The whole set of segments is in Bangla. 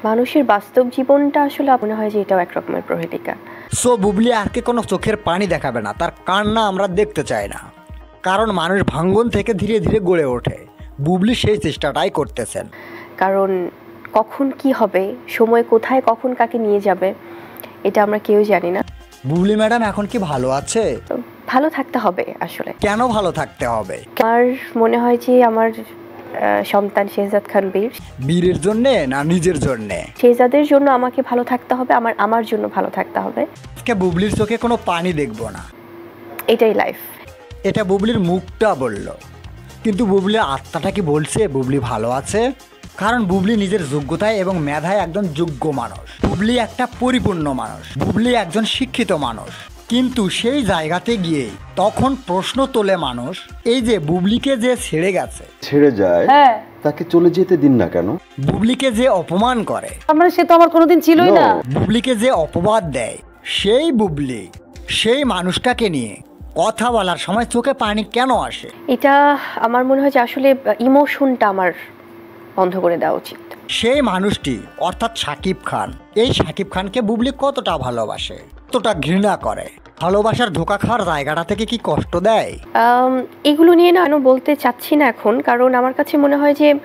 মানুষের বাস্তব জীবনটা আসলে মনে হয় যে এটাও একরকমের প্রহেলিকা। সো বুবলি আজকে কোনো চোখের পানি দেখাবে না, তার কান্না আমরা দেখতে চাই না, কারণ মানুষ ভাঙ্গন থেকে ধীরে ধীরে গড়ে ওঠে। বুবলি সেই চেষ্টাটাই করতেছেন। কারণ কখন কি হবে, সময় কোথায় কখন কাকে নিয়ে যাবে এটা আমরা কেউ জানি না। বুবলি ম্যাডাম এখন কি ভালো আছে? তো ভালো থাকতে হবে আসলে। কেন ভালো থাকতে হবে? আমার মনে হয় যে আমার সন্তান শেহজাদ খান বীরের জন্যে না নিজের জন্যে? শেহজাদের জন্য আমাকে ভালো থাকতে হবে, আমার জন্য ভালো থাকতে হবে। আজকে বুবলির চোখে কোনো পানি দেখবো না, এটাই লাইফ। এটা বুবলির মুখটা বলল, কিন্তু বুবলির আত্মাটা কি বলছে বুবলি ভালো আছে? কারণ বুবলি নিজের যোগ্যতায় এবং মেধায় একজন যোগ্য মানুষ। বুবলি একটা পরিপূর্ণ মানুষ, বুবলি একজন শিক্ষিত মানুষ। কিন্তু সেই জায়গাতে গিয়ে তখন প্রশ্ন তোলে মানুষ, এই যে বুবলিকে যে ছেড়ে যায়, তাকে চলে যেতে দিন না কেন? বুবলিকে যে অপমান করে, মানে সে তো আমার কোনোদিন ছিলই না। বুবলিকে যে অপবাদ দেয়, সেই বুবলি সেই মানুষটাকে নিয়ে কথা বলার সময় চোখে পানি কেন আসে? এটা আমার মনে হয় যে আসলে ইমোশনটা আমার বন্ধ করে দেওয়া উচিত। সেই মানুষটি অর্থাৎ শাকিব খান, এই শাকিব খানকে বুবলি কতটা ভালোবাসে, কতটা ঘৃণা করে, ভালোবাসার ধোঁকা খাওয়ার জায়গাটা থেকে কি কষ্ট দেয়? এগুলো নিয়ে না আমি বলতে চাচ্ছি না এখন, কারণ আমার কাছে মনে হয় যে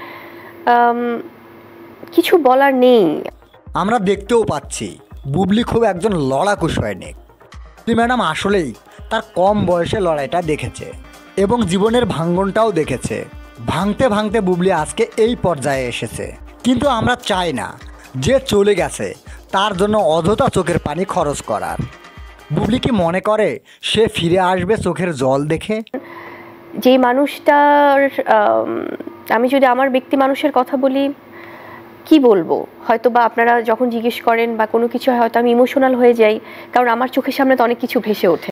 কিছু বলার নেই। আমরা দেখতেও পাচ্ছি বুবলি খুব একজন লড়াকু সৈনিক। ম্যাডাম আসলেই তার কম বয়সে লড়াইটা দেখেছে এবং জীবনের ভাঙ্গনটাও দেখেছে। ভাঙতে ভাঙতে বুবলি আজকে এই পর্যায়ে এসেছে, কিন্তু আমরা চাই না যে চলে গেছে তার জন্য অযথা চোখের পানি খরচ করার। বুবলি কি মনে করে সে ফিরে আসবে চোখের জল দেখে? যে মানুষটার আমি যদি আমার ব্যক্তি মানুষের কথা বলি, কি বলবো, হয়তো বা আপনারা যখন জিজ্ঞেস করেন বা কোনো কিছু হয়তো আমি ইমোশনাল হয়ে যাই, কারণ আমার চোখের সামনে তো অনেক কিছু ভেসে ওঠে।